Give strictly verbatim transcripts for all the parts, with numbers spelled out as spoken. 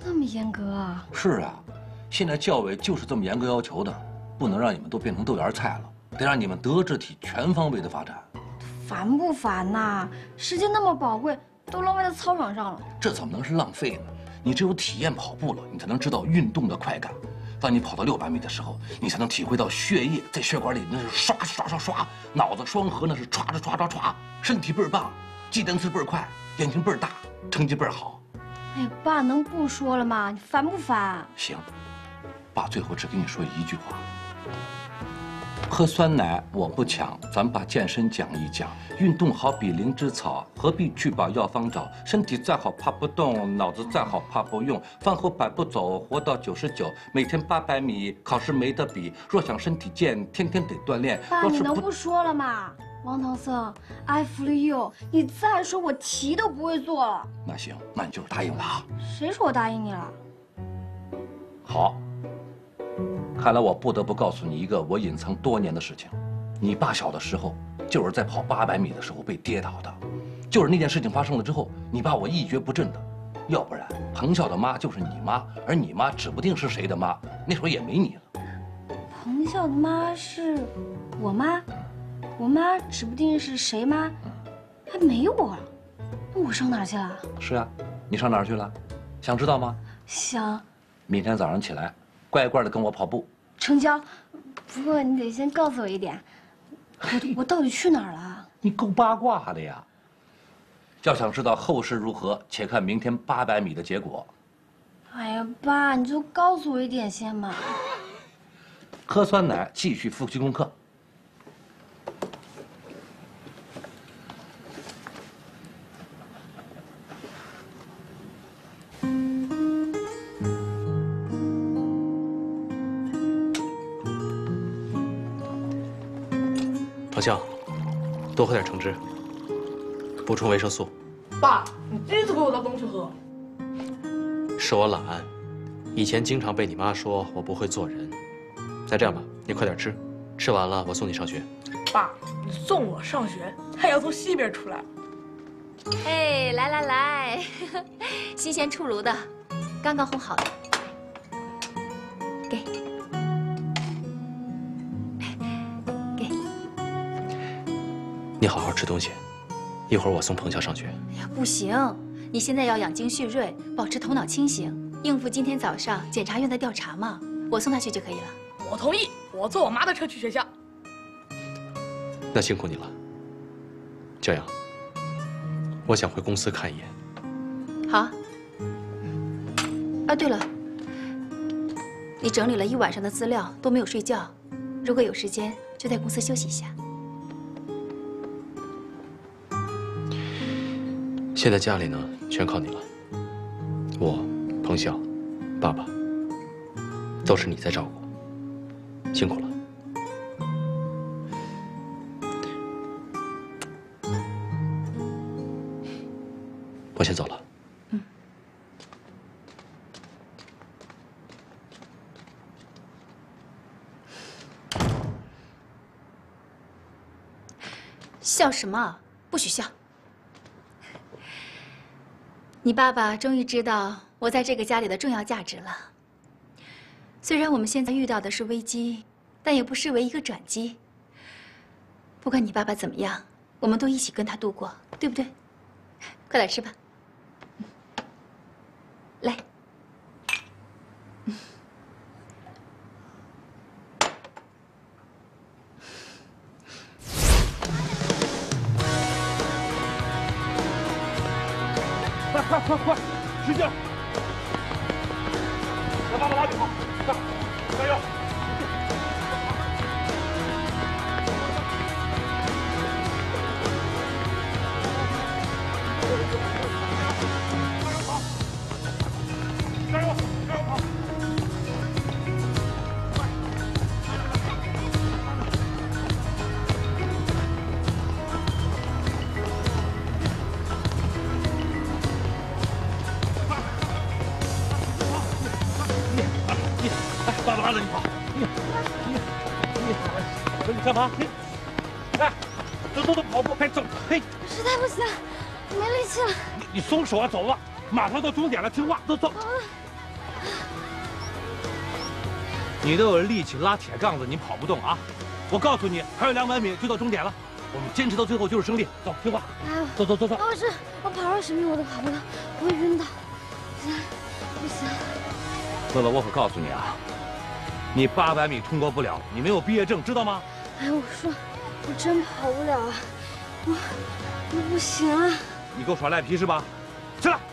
这么严格啊？ 是啊，现在教委就是这么严格要求的，不能让你们都变成豆芽菜了，得让你们德智体全方位的发展。 烦不烦呐？时间那么宝贵，都浪费在操场上了。 这怎么能是浪费呢？你只有体验跑步了，你才能知道运动的快感。当你跑到六百米的时候，你才能体会到血液在血管里那是刷刷刷刷，脑子双核那是歘着歘歘歘，身体倍儿棒，记单词倍儿快，眼睛倍儿大，成绩倍儿好。 哎，爸，能不说了吗？你烦不烦？ 行，爸最后只跟你说一句话。喝酸奶我不抢，咱把健身讲一讲。运动好比灵芝草，何必去把药方找？身体再好怕不动，脑子再好怕不用。饭后百步走，活到九十九。每天八百米，考试没得比。若想身体健，天天得锻炼。 爸，你能不说了吗？王唐僧 ，I feel you， 你再说我题都不会做了。 那行，那你就是答应了啊。 谁说我答应你了？ 好。看来我不得不告诉你一个我隐藏多年的事情：你爸小的时候就是在跑八百米的时候被跌倒的，就是那件事情发生了之后，你爸我一蹶不振的，要不然彭笑的妈就是你妈，而你妈指不定是谁的妈，那时候也没你了。 彭笑的妈是我妈，我妈指不定是谁妈，还没我了，那我上哪儿去了？ 是啊，你上哪儿去了？想知道吗？ 想。 明天早上起来，乖乖的跟我跑步。 成交，不过你得先告诉我一点，我我到底去哪儿了？ 你够八卦的呀！要想知道后事如何，且看明天八百米的结果。 哎呀，爸，你就告诉我一点先嘛。 喝酸奶，继续复习功课。 彭笑，多喝点橙汁，补充维生素。 爸，你第一次给我倒东西喝。 是我懒，以前经常被你妈说我不会做人。那这样吧，你快点吃，吃完了我送你上学。 爸，你送我上学，太阳从西边出来。 哎，来来来，新鲜出炉的，刚刚烘好的，给。 你好好吃东西，一会儿我送彭笑上学。 哎呀，不行，你现在要养精蓄锐，保持头脑清醒，应付今天早上检察院的调查嘛。我送他去就可以了。 我同意，我坐我妈的车去学校。 那辛苦你了，骄阳。我想回公司看一眼。 好。啊，对了，你整理了一晚上的资料都没有睡觉，如果有时间就在公司休息一下。 现在家里呢，全靠你了。我、彭笑、爸爸，都是你在照顾，辛苦了。我先走了。 嗯。笑什么？不许笑！你爸爸终于知道我在这个家里的重要价值了。虽然我们现在遇到的是危机，但也不失为一个转机。不管你爸爸怎么样，我们都一起跟他度过，对不对？快点吃吧。来。 快快快快，使劲！把爸爸拉紧跑，快，加油！加油跑！加油，加油跑！爸爸拉着你跑，你你你，你干嘛？你，哎，走走走，跑步，快走！嘿， 实在不行，没力气了。 你你松手啊，走了，马上到终点了，听话，都走。 你都有力气拉铁杠子，你跑不动啊！我告诉你，还有两百米就到终点了，我们坚持到最后就是胜利。走，听话。 哎， 走走走走。 要是我跑二十米我都跑不到，我会晕倒。不行，不行。 乐乐，我可告诉你啊，你八百米通过不了，你没有毕业证，知道吗？ 哎，我说，我真跑不了啊，我我不行啊。 你给我耍赖皮是吧？起来！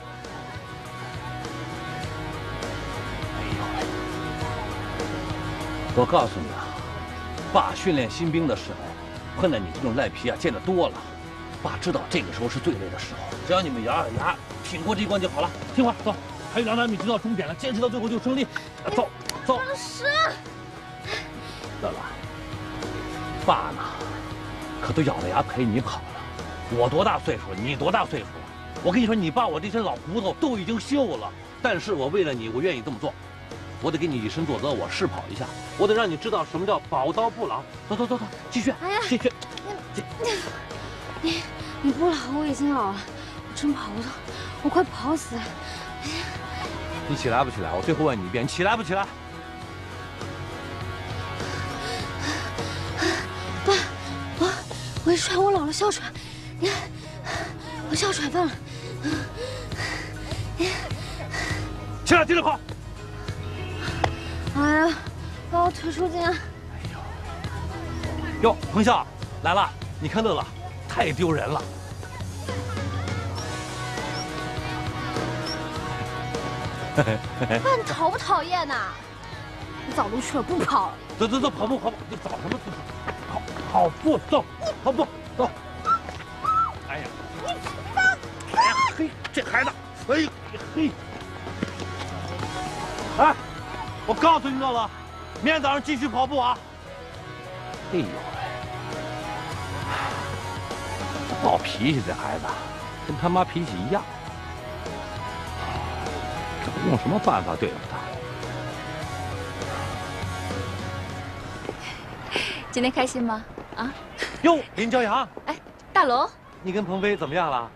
我告诉你啊，爸训练新兵的时候，碰到你这种赖皮啊，见得多了。爸知道这个时候是最累的时候，只要你们咬咬牙挺过这一关就好了。听话，走，还有两百米就到终点了，坚持到最后就胜利。走，走。 老师， 乐乐，爸呢，可都咬着牙陪你跑了。我多大岁数了？你多大岁数了？我跟你说，你爸我这身老骨头都已经锈了，但是我为了你，我愿意这么做。我得给你以身作则，我试跑一下，我得让你知道什么叫宝刀不老。走走走走，继续， 哎呀， 继续。 你你不老，我已经老了，我真跑不动，我快跑死了。 你起来不起来？我最后问你一遍，你起来不起来？ 爸，我我一喘，我老了哮喘，你看我哮喘犯了。 起来，接着跑。 哎呀，把我腿抽筋了。 哟，彭笑来了，你看乐乐，太丢人了。 爸，你讨不讨厌呐？你早都去了，不跑了。 走走走，跑步跑步，你找什么？跑跑步走，跑步走。哎呀，你放开！哎呀，嘿，这孩子，哎呀嘿。哎，我告诉你乐乐，明天早上继续跑步啊。哎呦喂，暴脾气这孩子，跟他妈脾气一样。这我用什么办法对付他？ 今天开心吗？啊？ 哟，林骄阳， 哎，大龙， 你跟鹏飞怎么样了？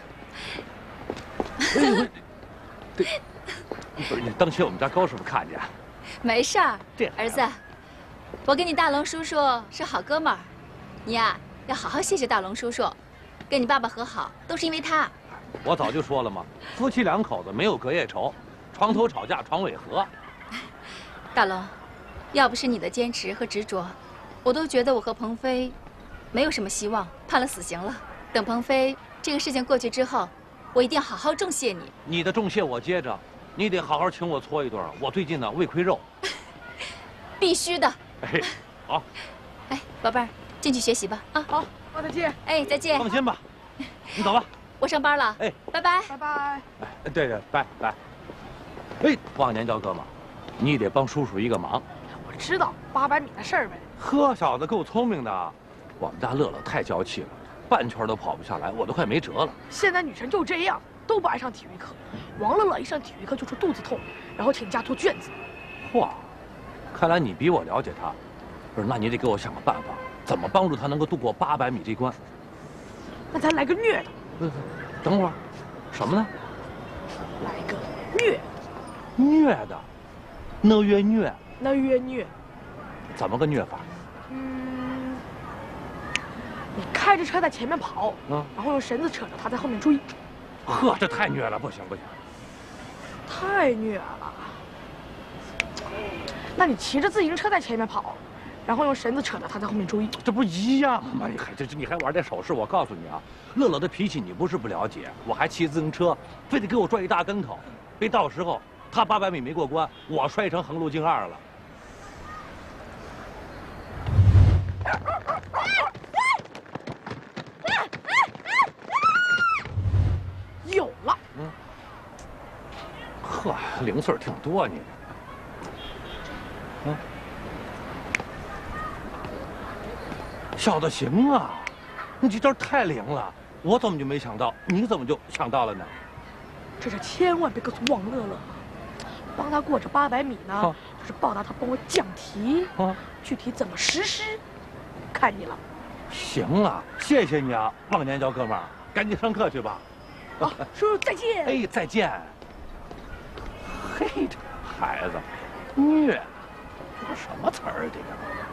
哎呦，对，不是你当心我们家高师傅看见。 没事儿。 这儿子，我跟你大龙叔叔是好哥们儿，你呀要好好谢谢大龙叔叔，跟你爸爸和好都是因为他。 我早就说了嘛，夫妻两口子没有隔夜仇，床头吵架床尾和。 大龙，要不是你的坚持和执着，我都觉得我和鹏飞没有什么希望，判了死刑了。等鹏飞这个事情过去之后，我一定要好好重谢你。 你的重谢我接着，你得好好请我搓一顿。我最近呢胃亏肉。 必须的。 哎，好。 哎，宝贝儿，进去学习吧。啊， 好，妈再见。 哎，再见。 放心吧，你走吧。 我上班了。 哎， 拜拜。 拜拜。 哎，对对，拜拜。哎，忘年交哥们，你得帮叔叔一个忙。 我知道八百米的事儿呗。 呵，小子够聪明的。我们家乐乐太娇气了，半圈都跑不下来，我都快没辙了。 现在女生就这样，都不爱上体育课。王乐乐一上体育课就说肚子痛，然后请假做卷子。 嚯，看来你比我了解他。不是，那你得给我想个办法，怎么帮助他能够度过八百米这关？ 那咱来个虐的。 呃，等会儿，什么呢？ 来个虐。 虐的，那越虐。 那越虐。 怎么个虐法？ 嗯，你开着车在前面跑， 嗯， 然后用绳子扯着他在后面追。 呵，这太虐了，不行不行。 太虐了。那你骑着自行车在前面跑，然后用绳子扯着他在后面追， 这不一样吗？你还这这你还玩这手势？我告诉你啊，乐乐的脾气你不是不了解，我还骑自行车，非得给我拽一大跟头，别到时候他八百米没过关，我摔成横路径二了。 有了。 嗯。呵，零碎挺多你。嗯。小子行啊，你这招太灵了，我怎么就没想到？你怎么就想到了呢？ 这是千万别告诉王乐乐，帮他过这八百米呢， 啊、 就是报答他帮我讲题。 啊， 具体怎么实施，看你了。 行啊，谢谢你啊，忘年交哥们儿，赶紧上课去吧。 好，叔叔再见。 哎，再见。嘿，这孩子，虐。 这是什么词儿啊？这个。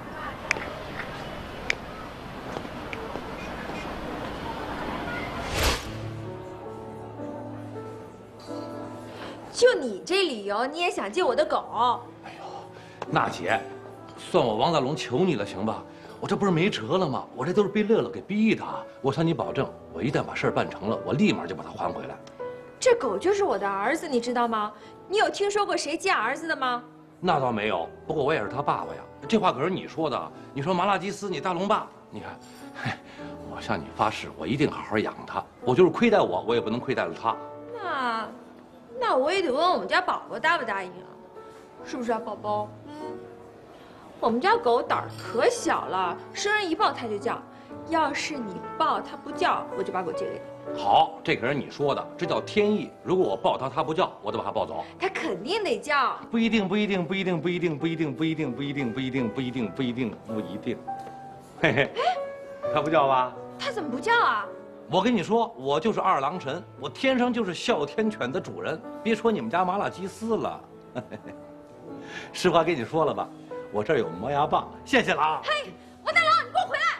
就你这理由，你也想借我的狗？ 哎呦，娜姐，算我王大龙求你了，行吧？我这不是没辙了吗？我这都是被乐乐给逼的。我向你保证，我一旦把事儿办成了，我立马就把它还回来。 这狗就是我的儿子，你知道吗？你有听说过谁借儿子的吗？ 那倒没有，不过我也是他爸爸呀。这话可是你说的。你说麻辣鸡丝，你大龙爸，你看，嘿，我向你发誓，我一定好好养它。我就是亏待我，我也不能亏待了它。 那。 那我也得问我们家宝宝答不答应啊，是不是啊，宝宝？嗯，我们家狗胆儿可小了，生人一抱它就叫。要是你抱它不叫，我就把狗借给你。 好，这可是你说的，这叫天意。如果我抱它，它不叫，我就把它抱走。 它肯定得叫。 不一定，不一定，不一定，不一定，不一定，不一定，不一定，不一定，不一定，不一定，不一定。嘿嘿，它不叫吧？ 它怎么不叫啊？ 我跟你说，我就是二郎神，我天生就是哮天犬的主人。别说你们家麻辣鸡丝了，实话跟你说了吧，我这儿有磨牙棒，谢谢了啊。 嘿，王大龙，你给我回来！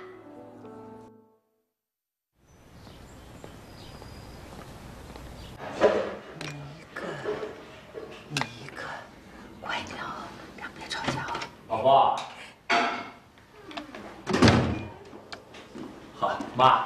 一个，你一个，快点哦，咱别吵架哦。 宝宝，好，妈。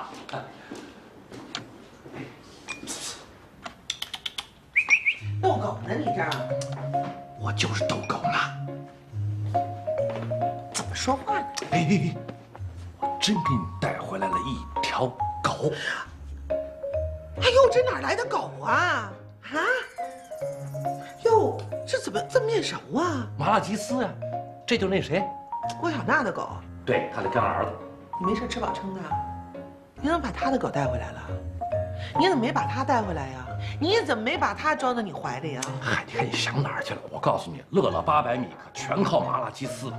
逗狗呢？你这儿？ 我就是逗狗呢。 怎么说话呢？ 哎哎哎！我真给你带回来了一条狗。 哎呦，这哪来的狗啊？啊？哟，这怎么这么面熟啊？ 麻辣鸡丝呀，这就是那谁， 郭小娜的狗。 对，他的干儿子。 你没事吃饱撑的，你怎么把他的狗带回来了？你怎么没把他带回来呀？ 你怎么没把它装到你怀里呀？ 嗨，你看你想哪儿去了？我告诉你，乐乐八百米可全靠麻辣鸡丝。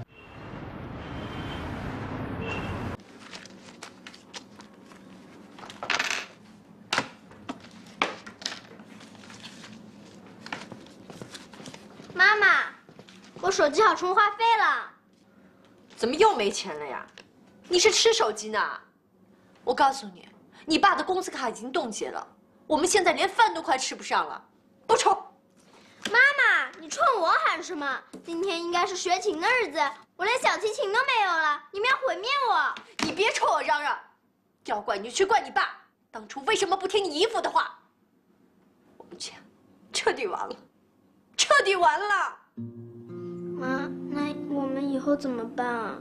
妈妈，我手机好充话费了。 怎么又没钱了呀？你是吃手机呢？我告诉你，你爸的工资卡已经冻结了。 我们现在连饭都快吃不上了，不抽！ 妈妈，你冲我喊什么？今天应该是学琴的日子，我连小提琴都没有了，你们要毁灭我！ 你别冲我嚷嚷，要怪你就去怪你爸，当初为什么不听你姨父的话？我们家彻底完了，彻底完了！ 妈，那我们以后怎么办啊？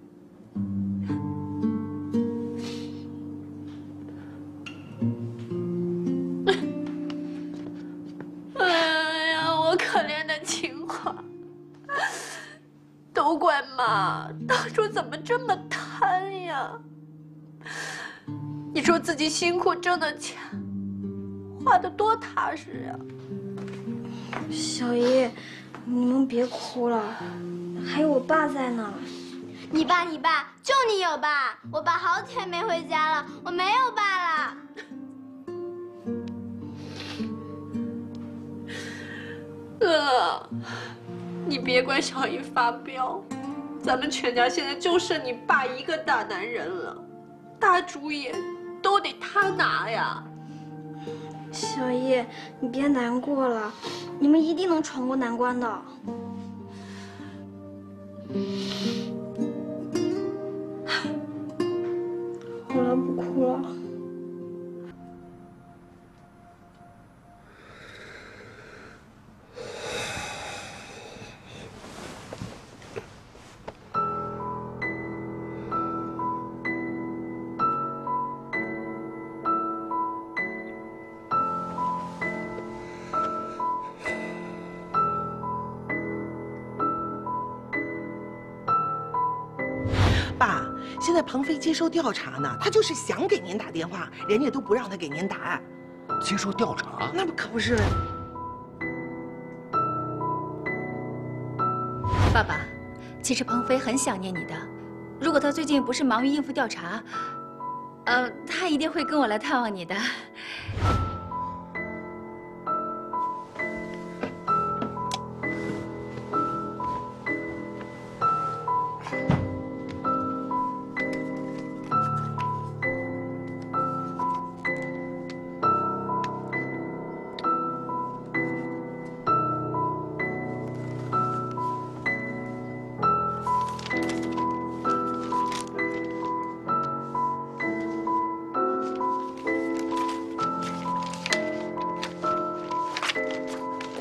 哎呀，我可怜的情话，都怪妈当初怎么这么贪呀！你说自己辛苦挣的钱，花的多踏实呀！ 小姨，你们别哭了，还有我爸在呢。你爸，你爸，就你有爸，我爸好久没回家了，我没有爸了。 乐乐，你别怪小姨发飙，咱们全家现在就剩你爸一个大男人了，大主意都得他拿呀。 小姨，你别难过了，你们一定能闯过难关的。好了，不哭了。 爸，现在庞飞接受调查呢，他就是想给您打电话，人家都不让他给您打。 接受调查？ 那不可不是。 爸爸，其实庞飞很想念你的。如果他最近不是忙于应付调查，呃，他一定会跟我来探望你的。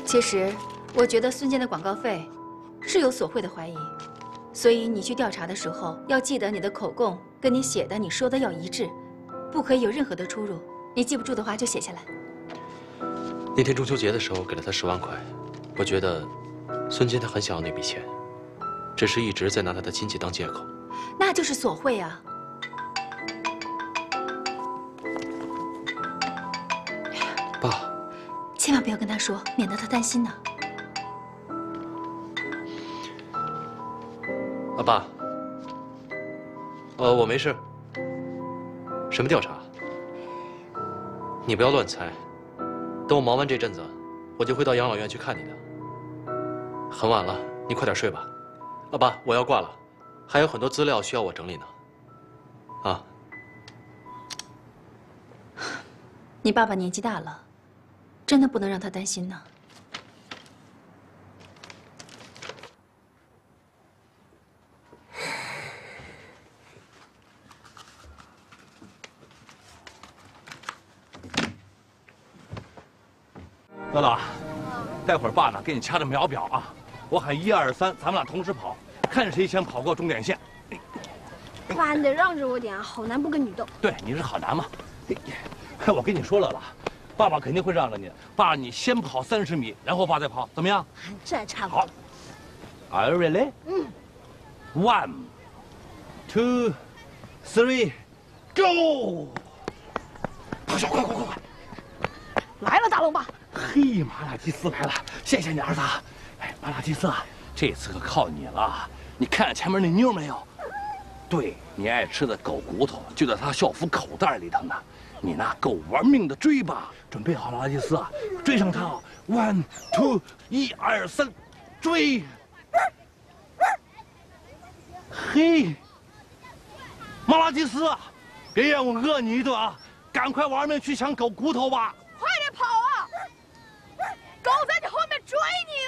其实，我觉得孙坚的广告费是有索贿的怀疑，所以你去调查的时候，要记得你的口供跟你写的、你说的要一致，不可以有任何的出入。你记不住的话就写下来。 那天中秋节的时候给了他十万块，我觉得孙坚他很想要那笔钱，只是一直在拿他的亲戚当借口。 那就是索贿啊！ 爸， 千万不要跟他说，免得他担心呢。 啊，爸，呃，我没事。什么调查？你不要乱猜。等我忙完这阵子，我就会到养老院去看你的。很晚了，你快点睡吧。啊，爸，我要挂了，还有很多资料需要我整理呢。啊。 你爸爸年纪大了，真的不能让他担心呢。 乐乐，待会儿爸呢给你掐着秒表啊，我喊一二三，咱们俩同时跑，看谁先跑过终点线。 爸，你得让着我点啊，好男不跟女斗。 对，你是好男嘛。我跟你说乐乐，爸爸肯定会让着你。爸，你先跑三十米，然后爸再跑，怎么样？ 这差不多。 好。Are you ready？ 嗯。 One, two, three, go！ 跑小，快快快快！ 来了，大龙爸。 嘿，马拉基斯来了，谢谢你儿子。哎，马拉基斯啊，这次可靠你了。你看见前面那妞没有？对，你爱吃的狗骨头就在他校服口袋里头呢。你呢，够玩命的追吧！准备好了，马拉基斯啊，追上他啊 ！One, two， 一二三，追！嘿，马拉基斯，别让我饿你一顿啊！赶快玩命去抢狗骨头吧！ 快点跑啊！狗在你后面追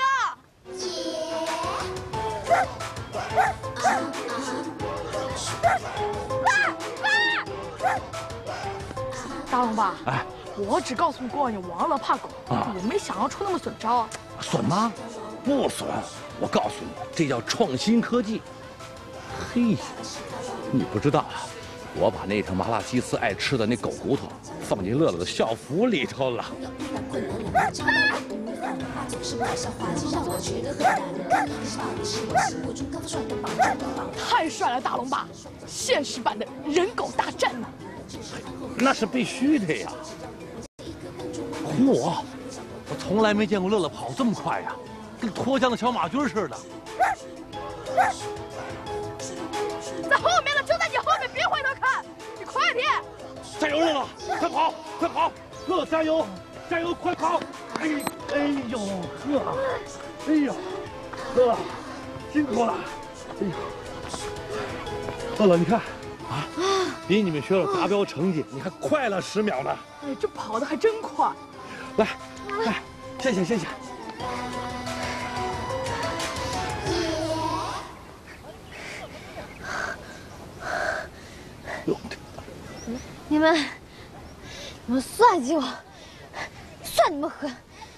你了！大龙爸，哎，我只告诉过你王乐怕狗，啊、我没想到出那么损招啊！ 损吗？不损，我告诉你，这叫创新科技。嘿，你不知道啊，我把那条马拉基斯爱吃的那狗骨头放进乐乐的校服里头了。 太帅了，大龙爸！现实版的人狗大战呢？ 那是必须的呀！嚯，我从来没见过乐乐跑这么快呀，跟脱缰的小马驹似的。 在后面了，就在你后面，别回头看，你快点！ 加油，乐乐，快跑，快跑！乐乐加油，加油，快跑！哎，哎呦呵，哎呦，乐乐，辛苦了！哎呦，乐乐，你看。啊，比你们学校达标成绩，你还快了十秒呢！ 哎，这跑得还真快！ 来，来，谢谢谢谢。 你们，你们算计我，算你们狠！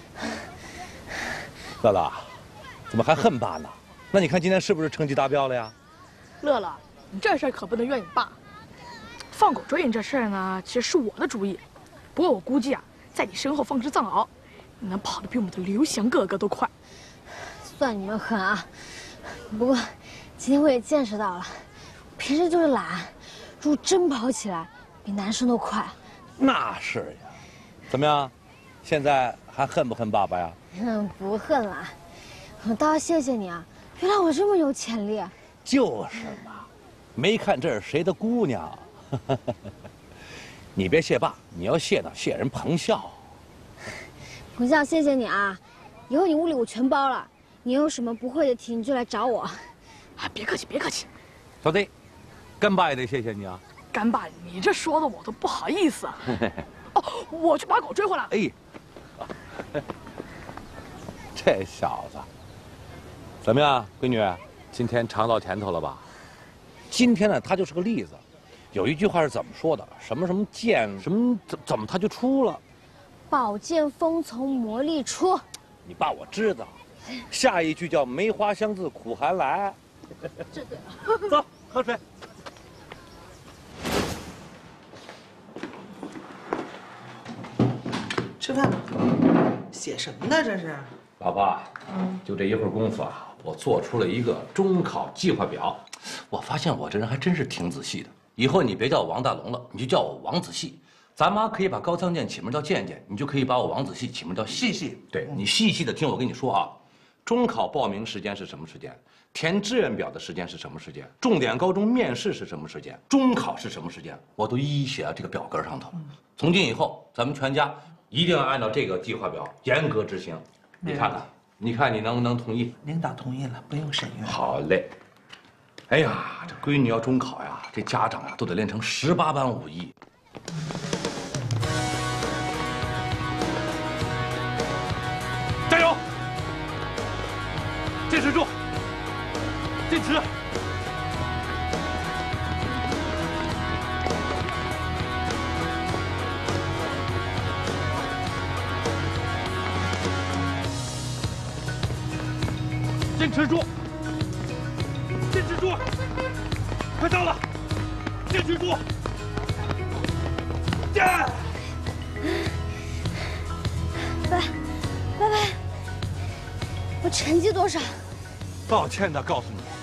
乐乐，怎么还恨爸呢？那你看今天是不是成绩达标了呀？ 乐乐。你这事儿可不能怨你爸。放狗追你这事儿呢，其实是我的主意。不过我估计啊，在你身后放只藏獒，你能跑得比我们的刘翔哥哥都快。 算你们狠啊！不过今天我也见识到了，平时就是懒，如果真跑起来，比男生都快。 那是呀。怎么样？现在还恨不恨爸爸呀？ 嗯，不恨了。我倒要谢谢你啊！原来我这么有潜力。 就是嘛。没看这是谁的姑娘，你别谢爸，你要谢呢，谢人彭笑。 彭笑，谢谢你啊！以后你屋里我全包了，你有什么不会的题你就来找我。 啊，别客气，别客气。 小弟，干爸也得谢谢你啊。 干爸，你这说的我都不好意思啊。哦，我去把狗追回来。 哎，这小子，怎么样，闺女？今天尝到甜头了吧？今天呢，他就是个例子。有一句话是怎么说的？什么什么剑，什么怎怎么他就出了？ 宝剑锋从磨砺出。 你爸我知道，下一句叫梅花香自苦寒来。 这个， 走，喝水。 吃饭吧。写什么呢？这是。 老婆，嗯，就这一会儿功夫啊，我做出了一个中考计划表。我发现我这人还真是挺仔细的。以后你别叫我王大龙了，你就叫我王子细。咱妈可以把高仓健起名叫健健，你就可以把我王子细起名叫细细。对，你细细的听我跟你说啊，中考报名时间是什么时间？填志愿表的时间是什么时间？重点高中面试是什么时间？中考是什么时间？我都一一写在这个表格上头。从今以后，咱们全家一定要按照这个计划表严格执行。你看看，你看你能不能同意？ 领导同意了，不用审阅。 好嘞。哎呀，这闺女要中考呀，这家长呀都得练成十八般武艺。加油！坚持住！坚持！坚持住！坚持住！快到了！坚持住！坚！ 爸，爸爸，我成绩多少？ 抱歉的告诉你，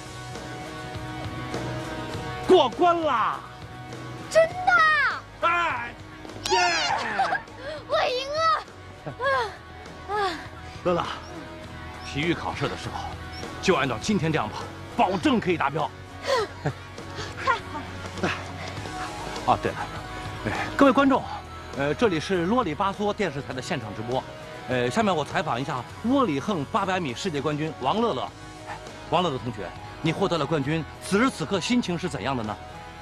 过关啦！ 真的！ 哎，耶！ 我赢了！啊啊！ 乐乐，体育考试的时候就按照今天这样跑，保证可以达标。 太好了！ 哦，对了，哎，各位观众，呃，这里是啰里吧嗦电视台的现场直播。呃，下面我采访一下窝里横八百米世界冠军王乐乐。哎，王乐乐同学，你获得了冠军，此时此刻心情是怎样的呢？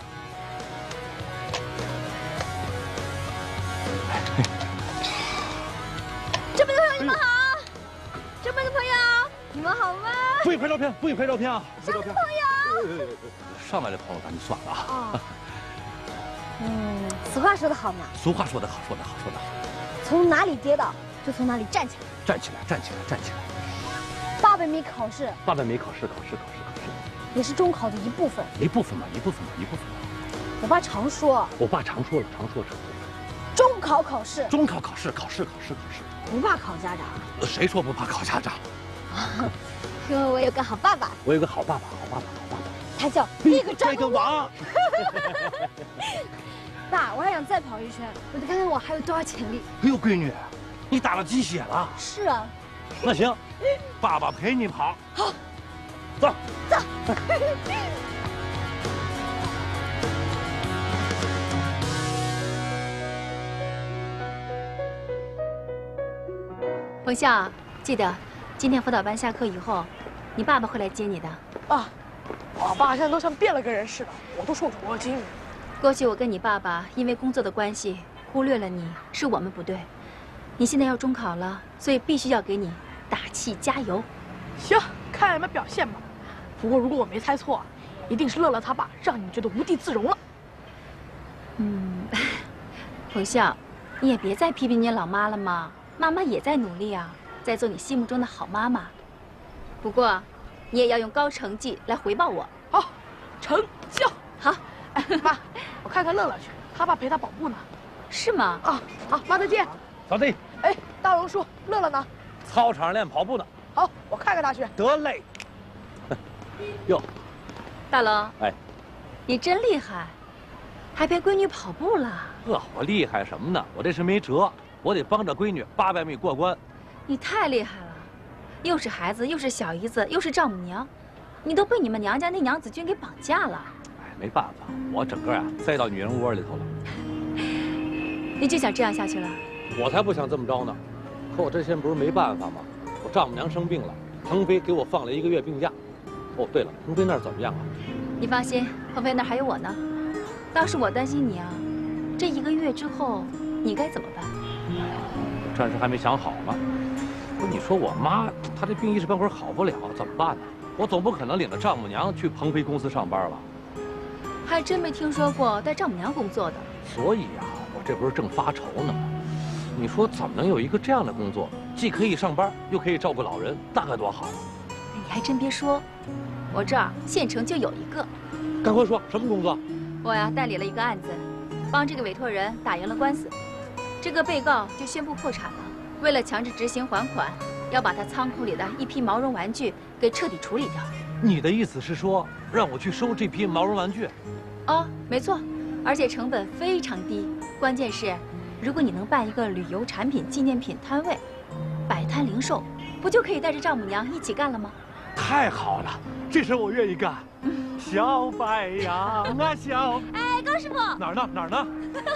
这边的朋友你们好，这边的朋友你们好吗？ 不许拍照片，不许拍照片啊！ 上面的朋友， 上来的朋友咱就算了啊。 哦，嗯，俗话说得好嘛， 俗话说得好，说得好，说得好。 从哪里跌倒就从哪里站起来。 站起来，站起来，站起来！ 八百米考试， 八百米考试，考试，考试，考试， 也是中考的一部分。 一部分嘛，一部分嘛，一部分嘛。 我爸常说， 我爸常说了，常说，常说。 中考考试， 中考考试，考试，考试，考试。 不怕考家长。 谁说不怕考家长？ 因为我有个好爸爸。 我有个好爸爸，好爸爸，好爸爸。 他叫一个拽个王。 爸，我还想再跑一圈，我得看看我还有多少潜力。 哎呦，闺女，你打了鸡血了。 是啊。 那行，爸爸陪你跑。 好， 走走。 冯笑，记得今天辅导班下课以后，你爸爸会来接你的。 啊，我爸现在都像变了个人似的，我都受宠若惊。 过去我跟你爸爸因为工作的关系忽略了你，是我们不对。你现在要中考了，所以必须要给你打气加油。 行，看你们表现吧。不过如果我没猜错，一定是乐乐他爸让你们觉得无地自容了。 嗯，冯笑，你也别再批评你老妈了嘛。妈妈也在努力啊，在做你心目中的好妈妈。不过，你也要用高成绩来回报我。 好，成交。 好， 哎，妈，我看看乐乐去，他爸陪他跑步呢。 是吗？ 啊，好，妈再见。 小弟。 哎，大龙叔，乐乐呢？ 操场练跑步呢。 好，我看看他去。 得嘞。哟， 大龙。 哎， 你真厉害，还陪闺女跑步了。 呵，我厉害什么呢？我这是没辙。我得帮着闺女八百米过关。 你太厉害了，又是孩子，又是小姨子，又是丈母娘，你都被你们娘家那娘子军给绑架了。 哎，没办法，我整个啊塞到女人窝里头了。 你就想这样下去了？ 我才不想这么着呢。可我这些不是没办法吗？我丈母娘生病了，鹏飞给我放了一个月病假。哦，对了，鹏飞那儿怎么样啊？ 你放心，鹏飞那儿还有我呢。倒是我担心你啊，这一个月之后你该怎么办？ 暂时还没想好呢。不是你说我妈她这病一时半会儿好不了，怎么办呢？我总不可能领着丈母娘去鹏飞公司上班吧？ 还真没听说过带丈母娘工作的。 所以呀、啊，我这不是正发愁呢吗？你说怎么能有一个这样的工作， 既可以上班，又可以照顾老人，那该多好啊！ 你还真别说，我这儿县城就有一个。 赶快说，什么工作？ 我呀代理了一个案子，帮这个委托人打赢了官司，这个被告就宣布破产了。为了强制执行还款，要把他仓库里的一批毛绒玩具给彻底处理掉。 你的意思是说，让我去收这批毛绒玩具？ 哦，没错，而且成本非常低。关键是，如果你能办一个旅游产品纪念品摊位，摆摊零售，不就可以带着丈母娘一起干了吗？ 太好了，这事我愿意干。小白羊啊，小…… 哎，高师傅， 哪儿呢？哪儿呢？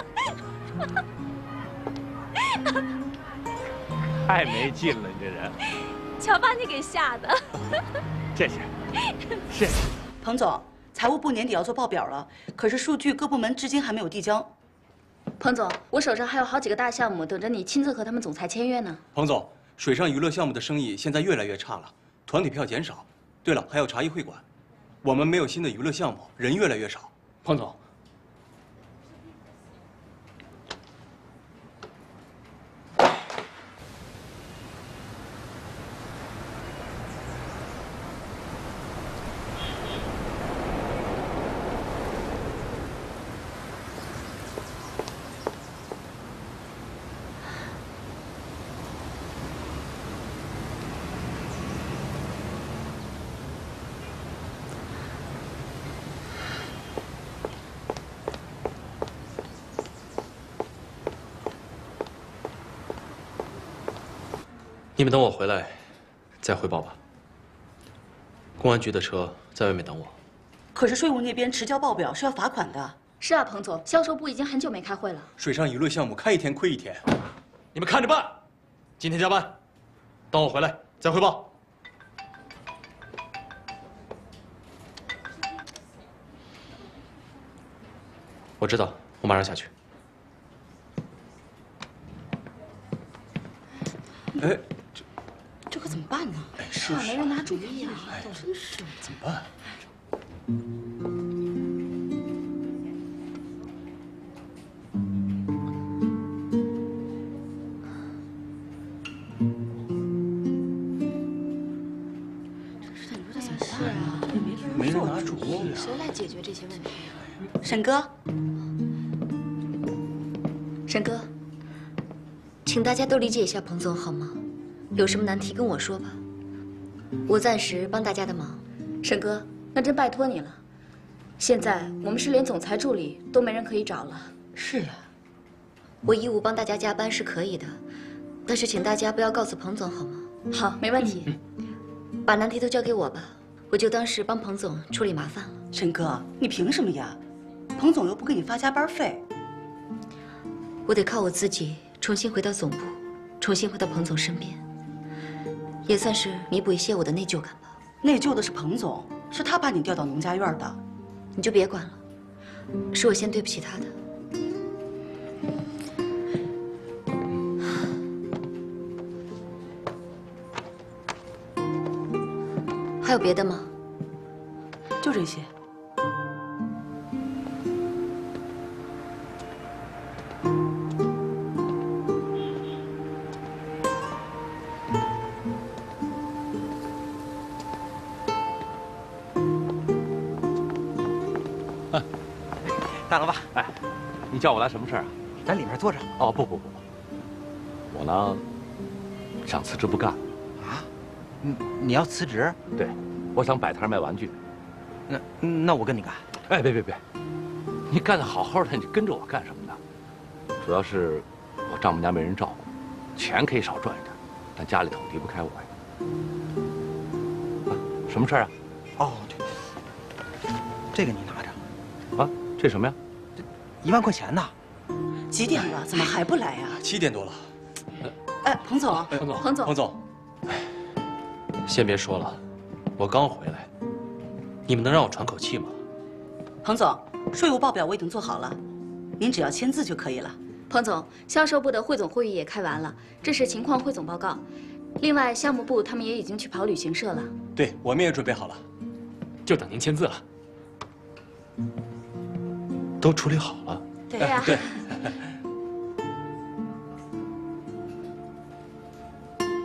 太没劲了，你这人。 瞧把你给吓的。 谢谢，谢谢。 彭总，财务部年底要做报表了，可是数据各部门至今还没有递交。 彭总，我手上还有好几个大项目等着你亲自和他们总裁签约呢。 彭总，水上娱乐项目的生意现在越来越差了，团体票减少。对了，还有茶艺会馆，我们没有新的娱乐项目，人越来越少。 彭总。 你们等我回来，再汇报吧。公安局的车在外面等我。 可是税务那边迟交报表是要罚款的。 是啊，彭总，销售部已经很久没开会了。 水上娱乐项目开一天亏一天， 你们看着办。今天加班，等我回来再汇报。我知道，我马上下去。 哎， 这这可怎么办呢？ 哎，是没人拿主意啊！ 哎， 真是怎么办？ 真是的，你说这怎么办啊？ 没人拿主意啊！ 谁来解决这些问题呀？ 沈哥， 沈哥。 请大家都理解一下彭总好吗？有什么难题跟我说吧，我暂时帮大家的忙。沈哥，那真拜托你了。现在我们是连总裁助理都没人可以找了。 是呀， 我义务帮大家加班是可以的，但是请大家不要告诉彭总好吗？好，没问题。把难题都交给我吧，我就当是帮彭总处理麻烦了。 沈哥，你凭什么呀？彭总又不给你发加班费。 我得靠我自己。 重新回到总部，重新回到彭总身边，也算是弥补一些我的内疚感吧。 内疚的是彭总，是他把你调到农家院的， 你就别管了，是我先对不起他的。还有别的吗？ 就这些。 大老板，哎，你叫我来什么事儿啊？ 咱里面坐着。 哦，不不不，我呢，想辞职不干了。 啊？你你要辞职？ 对，我想摆摊卖玩具。 那那我跟你干。 哎，别别别，你干得好好的，你跟着我干什么呢？主要是我丈母娘没人照顾，钱可以少赚一点，但家里头离不开我呀。啊，什么事儿啊？ 哦，对，这个你拿着。 啊，这什么呀？ 一万块钱呢？ 几点了？怎么还不来呀？ 七点多了。 哎，彭总， 彭总， 彭总， 彭总，哎，先别说了，我刚回来，你们能让我喘口气吗？ 彭总，税务报表我已经做好了，您只要签字就可以了。 彭总，销售部的汇总会议也开完了，这是情况汇总报告。另外，项目部他们也已经去跑旅行社了。 对，我们也准备好了， 就等您签字了。 都处理好了。 对呀、啊。 对。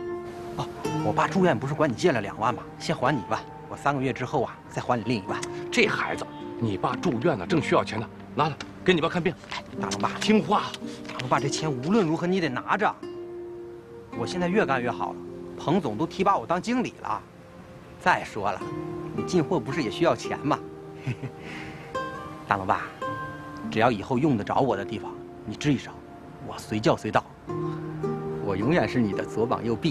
爸住院不是管你借了两万吗？先还你吧，我三个月之后啊再还你另一万。 这孩子，你爸住院呢，正需要钱呢，拿来给你爸看病。 大龙爸， 听话。 大龙爸，这钱无论如何你得拿着。我现在越干越好了，彭总都提拔我当经理了。再说了，你进货不是也需要钱吗？大龙爸，只要以后用得着我的地方，你吱一声，我随叫随到。我永远是你的左膀右臂。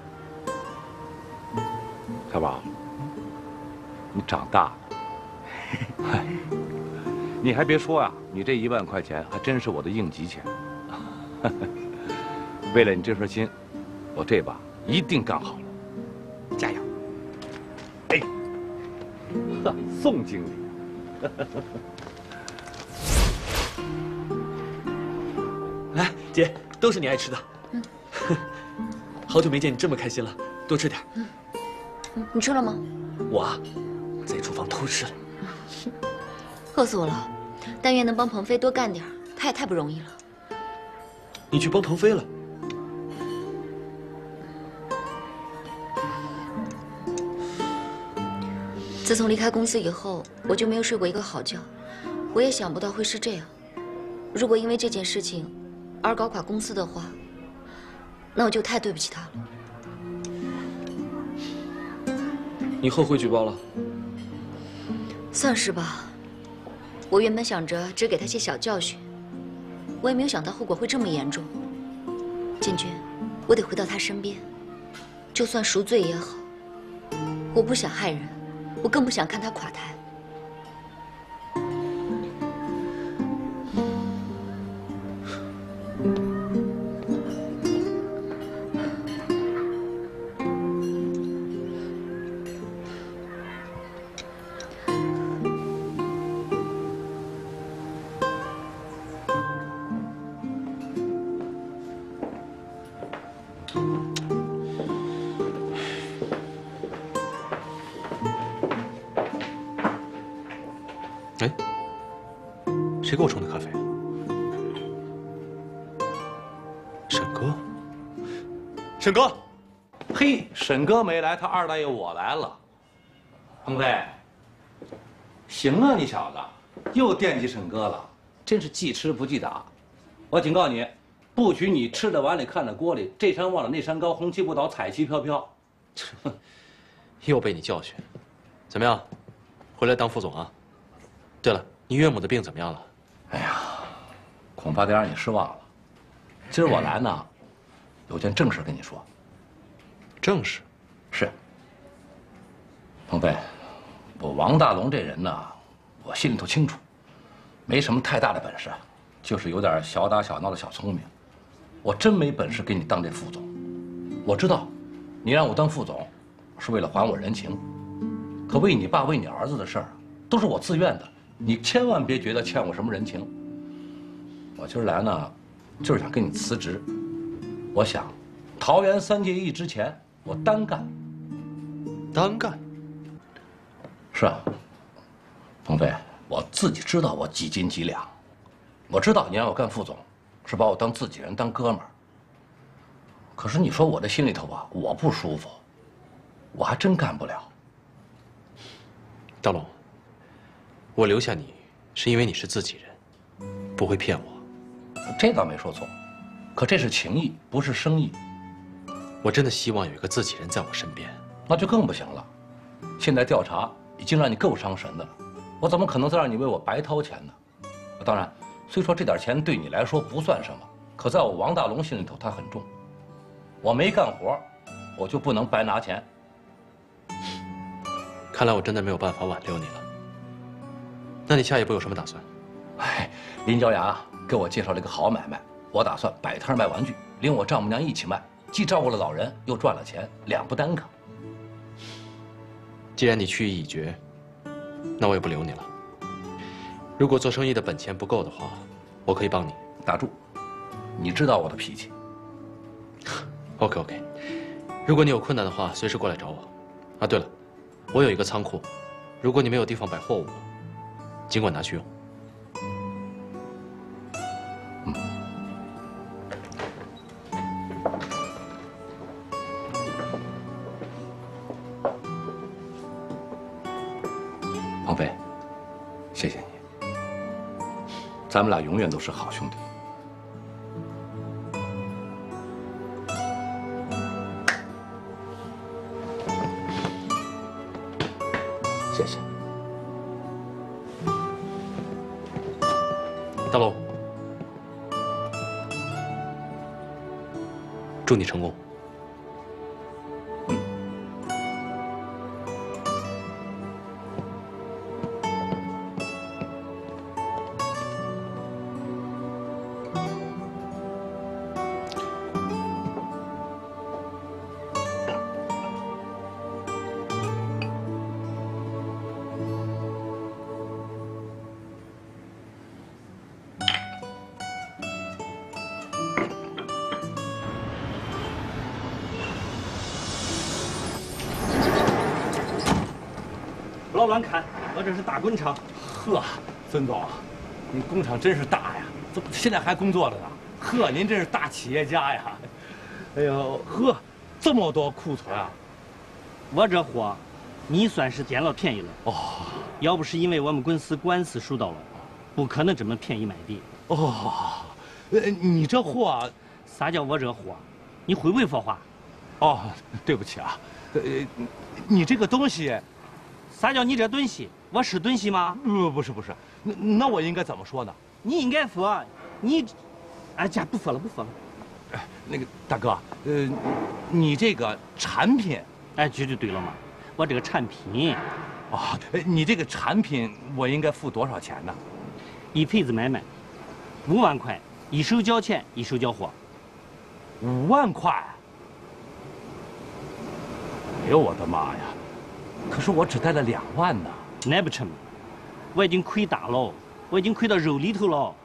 小宝，你长大了。嗨，你还别说啊，你这一万块钱还真是我的应急钱。为了你这份心，我这把一定干好了。 加油！ 哎，呵，宋经理。 来，姐，都是你爱吃的。嗯。好久没见你这么开心了，多吃点。 嗯。你吃了吗？ 我啊，在厨房偷吃了。 饿死我了！但愿能帮鹏飞多干点，他也太不容易了。 你去帮鹏飞了？ 自从离开公司以后，我就没有睡过一个好觉。我也想不到会是这样。如果因为这件事情而搞垮公司的话，那我就太对不起他了。 你后悔举报了？ 算是吧。我原本想着只给他些小教训，我也没有想到后果会这么严重。建军，我得回到他身边，就算赎罪也好。我不想害人，我更不想看他垮台。 哎，谁给我冲的咖啡？沈哥，沈哥， 嘿，沈哥没来，他二大爷我来了。鹏飞，行啊，你小子又惦记沈哥了，真是记吃不记打。我警告你，不许你吃的碗里看着锅里，这山忘了那山高，红旗不倒，彩旗飘飘。 又被你教训，怎么样？回来当副总啊？对了，你岳母的病怎么样了？ 哎呀，恐怕得让你失望了。今儿我来呢，有件正事跟你说。 正事？ 是。鹏飞，我王大龙这人呢，我心里头清楚，没什么太大的本事，就是有点小打小闹的小聪明。我真没本事给你当这副总。我知道，你让我当副总，是为了还我人情。可为你爸为你儿子的事儿，都是我自愿的。你千万别觉得欠我什么人情。我今儿来呢，就是想跟你辞职。我想，桃园三结义之前，我单干。 单干？ 是啊，鹏飞，我自己知道我几斤几两。我知道你让我干副总，是把我当自己人，当哥们儿。可是你说我这心里头啊，我不舒服，我还真干不了。 大龙。我留下你，是因为你是自己人，不会骗我。 这倒没说错，可这是情谊，不是生意。 我真的希望有一个自己人在我身边， 那就更不行了。现在调查已经让你够伤神的了，我怎么可能再让你为我白掏钱呢？当然，虽说这点钱对你来说不算什么，可在我王大龙心里头它很重。我没干活，我就不能白拿钱。 看来我真的没有办法挽留你了。那你下一步有什么打算？ 哎，林娇雅给我介绍了一个好买卖，我打算摆摊卖玩具，领我丈母娘一起卖，既照顾了老人，又赚了钱，两不耽搁。 既然你去意已决，那我也不留你了。如果做生意的本钱不够的话，我可以帮你。 打住，你知道我的脾气。 OK OK， 如果你有困难的话，随时过来找我。啊，对了，我有一个仓库，如果你没有地方摆货物，尽管拿去用。 嗯。 咱们俩永远都是好兄弟。谢谢。 大龙，祝你成功。 不要乱看，我这是大工厂。 呵，孙总，你工厂真是大呀，怎么现在还工作着呢？呵，您真是大企业家呀！哎呦，呵，这么多库存啊！ 我这货，你算是捡了便宜了。 哦， 要不是因为我们公司官司输到了，不可能这么便宜卖的。 哦，呃，你这货， 啥叫我这货？你会不会说话？ 哦，对不起啊，呃，你这个东西。 啥叫你这东西？我是东西吗？ 不，不是，不是。那那我应该怎么说呢？ 你应该说，你，哎呀，不说了，不说了。 哎，那个大哥，呃，你这个产品， 哎，这就对了嘛。我这个产品， 啊，你这个产品我应该付多少钱呢？ 一辈子买卖，五万块，一手交钱，一手交货。 五万块？哎呦，我的妈呀！ 可是我只带了两万呢， 那不成，我已经亏大了，我已经亏到肉里头了。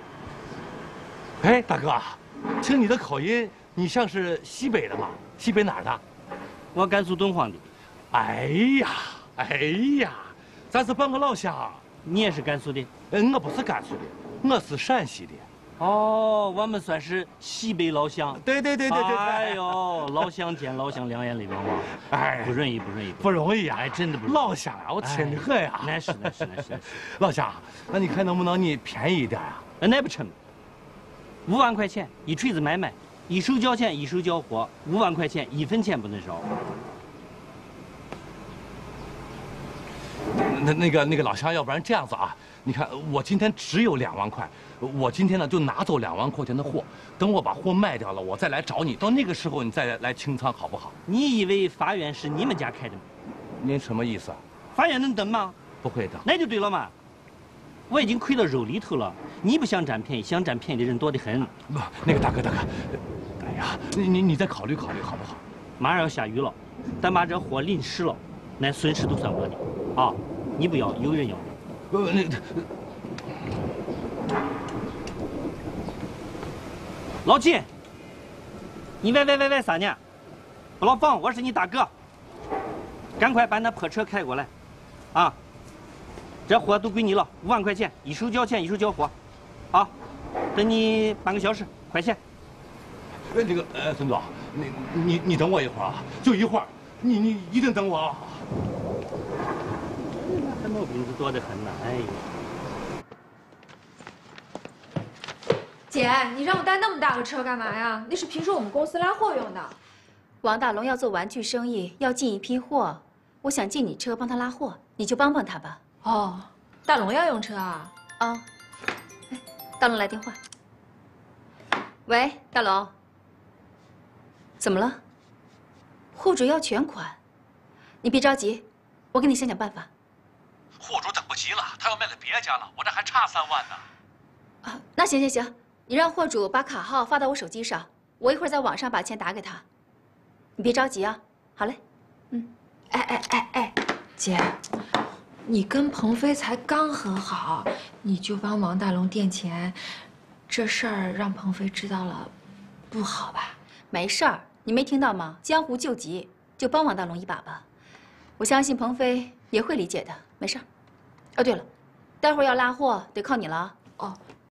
哎，大哥，听你的口音，你像是西北的嘛？西北哪儿的？ 我甘肃敦煌的。 哎呀，哎呀，咱是半个老乡。 你也是甘肃的？ 嗯，我不是甘肃的，我是陕西的。 哦，我们算是西北老乡。 对对对对对。 哎呦，老乡见老乡，两眼泪汪汪。 哎， 不容易，不容易， 不容易啊！ 哎，真的不容易。 老乡啊，我亲的很呀。 那是那是那是。 老乡，那你看能不能你便宜一点啊？ 那不成。五万块钱一锤子买卖，一手交钱一手交货，五万块钱一分钱不能少。 那那个那个老乡，要不然这样子啊？ 你看，我今天只有两万块，我今天呢就拿走两万块钱的货，等我把货卖掉了，我再来找你，到那个时候你再来清仓，好不好？ 你以为法院是你们家开的吗？ 您什么意思啊？ 法院能登吗？ 不会的。 那就对了嘛。我已经亏到肉里头了，你不想占便宜，想占便宜的人多得很。 不，那个大哥大哥，哎呀，你你你再考虑考虑好不好？ 马上要下雨了，咱把这货淋湿了，那损失都算我的啊！你不要，有人要。 呃，那老秦，你喂喂喂喂啥呢？不老放，我是你大哥，赶快把那破车开过来，啊！这货都归你了，五万块钱，一手交钱一手交货，啊！等你半个小时，快些。 呃，那个呃，孙总，你你你等我一会儿啊，就一会儿，你你一定等我啊。 这毛病子多得很呐！哎呦， 姐，你让我带那么大个车干嘛呀？那是平时我们公司拉货用的。 王大龙要做玩具生意，要进一批货，我想借你车帮他拉货，你就帮帮他吧。 哦，大龙要用车啊？ 啊，哎，大龙来电话。喂，大龙，怎么了？户主要全款，你别着急，我给你想想办法。 户主等不及了，他要卖给别家了，我这还差三万呢。 啊，那行行行，你让货主把卡号发到我手机上，我一会儿在网上把钱打给他。你别着急啊。好嘞，嗯。 哎哎哎哎，姐，你跟鹏飞才刚和好，你就帮王大龙垫钱，这事儿让鹏飞知道了，不好吧？ 没事儿，你没听到吗？江湖救急，就帮王大龙一把吧。我相信鹏飞也会理解的。 没事儿。哦，对了，待会儿要拉货得靠你了啊。